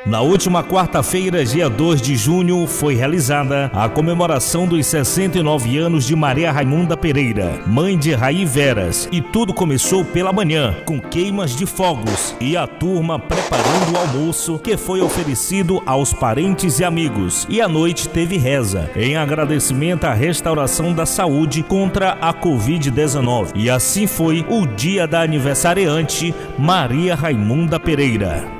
Na última quarta-feira, dia 2 de junho, foi realizada a comemoração dos 69 anos de Maria Raimunda Pereira, mãe de Raí Veras, e tudo começou pela manhã, com queimas de fogos e a turma preparando o almoço que foi oferecido aos parentes e amigos, e à noite teve reza, em agradecimento à restauração da saúde contra a Covid-19. E assim foi o dia da aniversariante Maria Raimunda Pereira.